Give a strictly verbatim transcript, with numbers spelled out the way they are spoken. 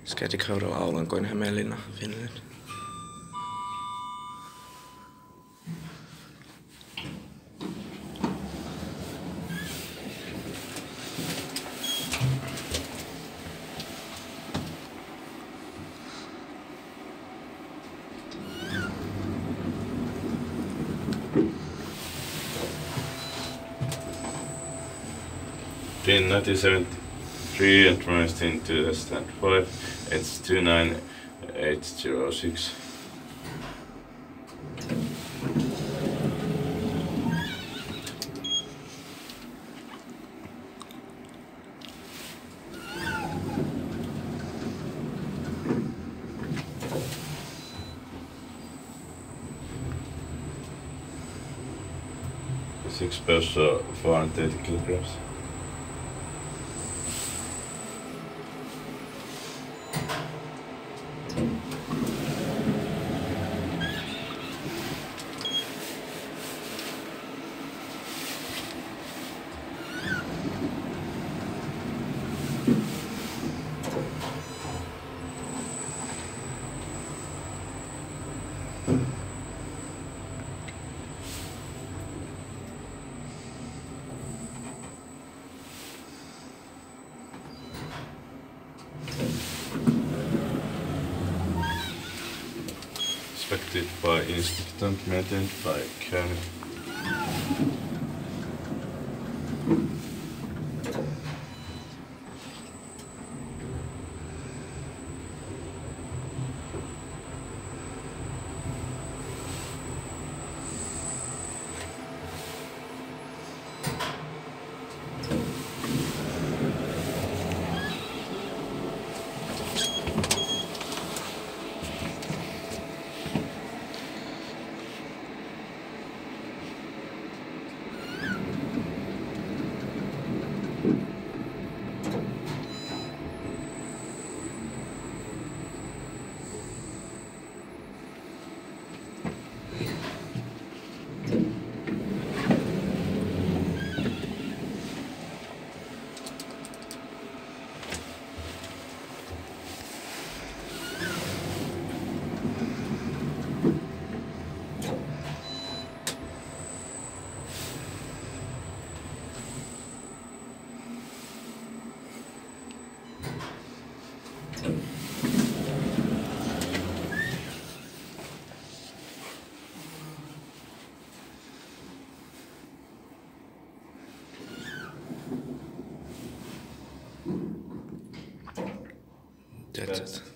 Ska jag till Kauro Aulanko in Hämeenlinna, Finland. In nineteen seventy-three entrance into the stand five, it's two nine eight zero six. Six peso, four hundred thirty kilograms. Inspected by inspectant, maintained by Kern. That's it.